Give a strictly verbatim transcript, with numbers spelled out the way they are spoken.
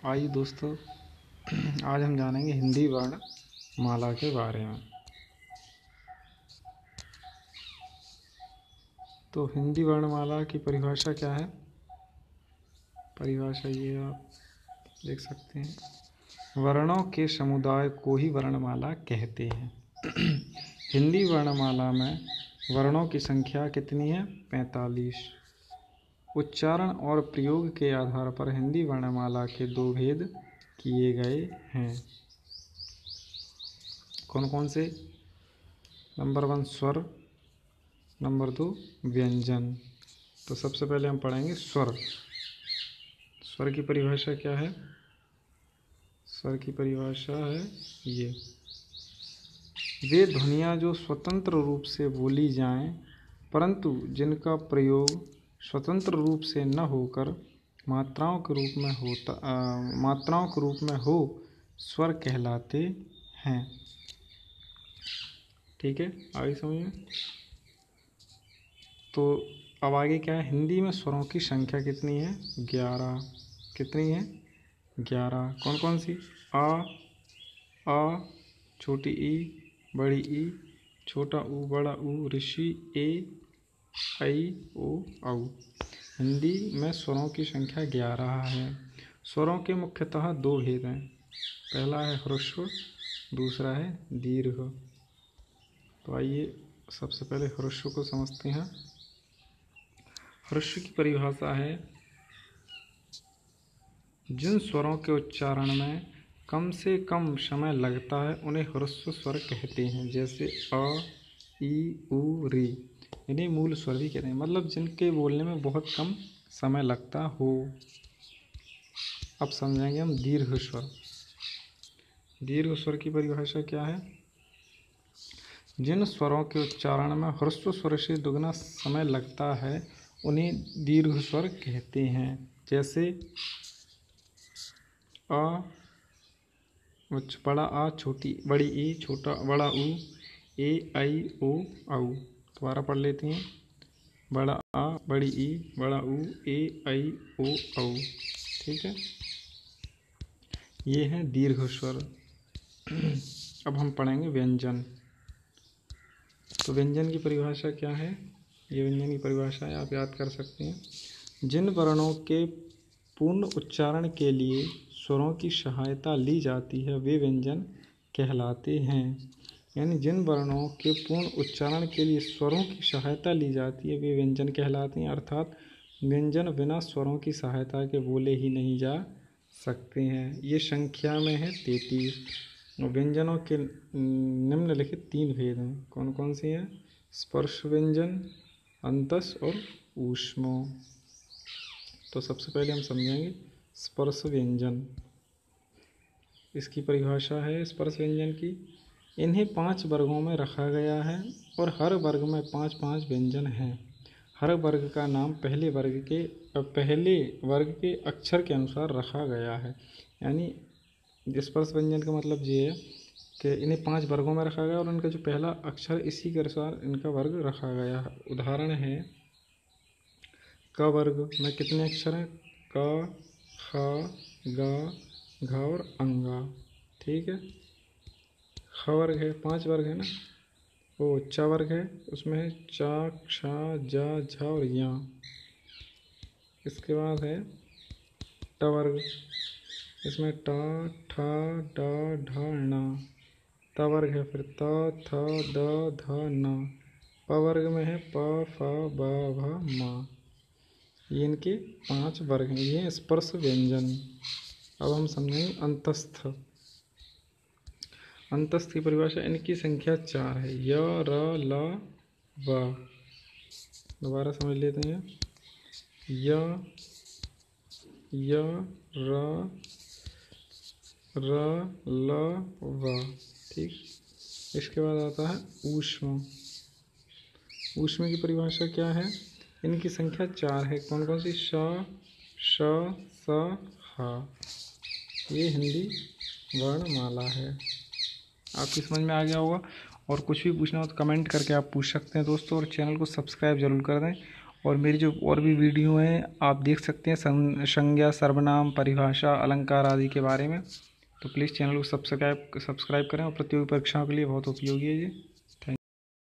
आइए दोस्तों, आज हम जानेंगे हिंदी वर्ण माला के बारे में। तो हिंदी वर्णमाला की परिभाषा क्या है? परिभाषा ये आप देख सकते हैं, वर्णों के समुदाय को ही वर्णमाला कहते हैं। हिंदी वर्णमाला में वर्णों की संख्या कितनी है? पैंतालीस। उच्चारण और प्रयोग के आधार पर हिंदी वर्णमाला के दो भेद किए गए हैं। कौन कौन से? नंबर वन स्वर, नंबर दो व्यंजन। तो सबसे पहले हम पढ़ेंगे स्वर। स्वर की परिभाषा क्या है? स्वर की परिभाषा है ये, वे ध्वनियाँ जो स्वतंत्र रूप से बोली जाएं परंतु जिनका प्रयोग स्वतंत्र रूप से न होकर मात्राओं के रूप में होता आ, मात्राओं के रूप में हो, स्वर कहलाते हैं। ठीक है, आगे समझिए। तो अब आगे क्या है? हिंदी में स्वरों की संख्या कितनी है? ग्यारह। कितनी है? ग्यारह। कौन कौन सी? आ, आ, छोटी ई, बड़ी ई, छोटा ऊ, बड़ा ऊ, ऋषि, ए, ऐ, ओ, औ। हिंदी में स्वरों की संख्या ग्यारह है। स्वरों के मुख्यतः दो भेद हैं। पहला है ह्रस्व, दूसरा है दीर्घ। तो आइए सबसे पहले ह्रस्व को समझते हैं। ह्रस्व की परिभाषा है, जिन स्वरों के उच्चारण में कम से कम समय लगता है उन्हें ह्रस्व स्वर कहते हैं। जैसे अ, ई, उ, री, इन्हें मूल स्वर भी कहते हैं। मतलब जिनके बोलने में बहुत कम समय लगता हो। अब समझेंगे हम दीर्घ स्वर। दीर्घ स्वर की परिभाषा क्या है? जिन स्वरों के उच्चारण में ह्रस्व स्वर से दुगना समय लगता है उन्हें दीर्घ स्वर कहते हैं। जैसे आ, बड़ा आ, छोटी बड़ी ई, छोटा बड़ा ऊ, ए, ऐ, ओ, औ। दोबारा पढ़ लेते हैं। बड़ा आ, बड़ी ई, बड़ा ऊ, ए, ऐ, ओ, औ। ठीक है, ये है दीर्घ स्वर। अब हम पढ़ेंगे व्यंजन। तो व्यंजन की परिभाषा क्या है? ये व्यंजन की परिभाषा है, आप याद कर सकते हैं। जिन वर्णों के पूर्ण उच्चारण के लिए स्वरों की सहायता ली जाती है वे व्यंजन कहलाते हैं। यानी जिन वर्णों के पूर्ण उच्चारण के लिए स्वरों की सहायता ली जाती है वे व्यंजन कहलाते हैं। अर्थात व्यंजन बिना स्वरों की सहायता के बोले ही नहीं जा सकते हैं। ये संख्या में है तैंतीस। व्यंजनों के निम्नलिखित तीन भेद हैं। कौन कौन से हैं? स्पर्श व्यंजन, अंतस और ऊष्मो। तो सबसे पहले हम समझेंगे स्पर्श व्यंजन। इसकी परिभाषा है स्पर्श व्यंजन की, इन्हें पांच वर्गों में रखा गया है और हर वर्ग में पांच पांच व्यंजन हैं। हर वर्ग का नाम पहले वर्ग के पहले वर्ग के अक्षर के अनुसार रखा गया है। यानी स्पर्श व्यंजन का मतलब ये है कि इन्हें पांच वर्गों में रखा गया और उनका जो पहला अक्षर इसी के अनुसार इनका वर्ग रखा गया है। उदाहरण है, क वर्ग में कितने अक्षर हैं? क, ख, ग, घ और अंगा। ठीक है। ख वर्ग है, पांच वर्ग है ना। वो च वर्ग है, उसमें है चा, क्षा, जा, झा और या। इसके बाद है ट वर्ग, इसमें ट, ठ, ड, ढ, ण। त वर्ग है फिर त, थ, द, ध, न। प वर्ग में है प, फ, ब, भ, म। ये इनके पांच वर्ग हैं। ये स्पर्श व्यंजन। अब हम समझेंगे अंतस्थ। अंतस्थ की परिभाषा, इनकी संख्या चार है। य, र, ल, व। दोबारा समझ लेते हैं। य, य, र, र, ल, व। ठीक। इसके बाद आता है ऊष्म। ऊष्म की परिभाषा क्या है? इनकी संख्या चार है। कौन कौन सी? श, श, स, ह। ये हिंदी वर्णमाला है। आपकी समझ में आ गया होगा। और कुछ भी पूछना हो तो कमेंट करके आप पूछ सकते हैं दोस्तों। और चैनल को सब्सक्राइब जरूर कर दें और मेरी जो और भी वीडियो हैं आप देख सकते हैं सं- संज्ञा, सर्वनाम, परिभाषा, अलंकार आदि के बारे में। तो प्लीज़ चैनल को सब्सक्राइब सब्सक्राइब करें और प्रतियोगी परीक्षाओं के लिए बहुत उपयोगी है ये।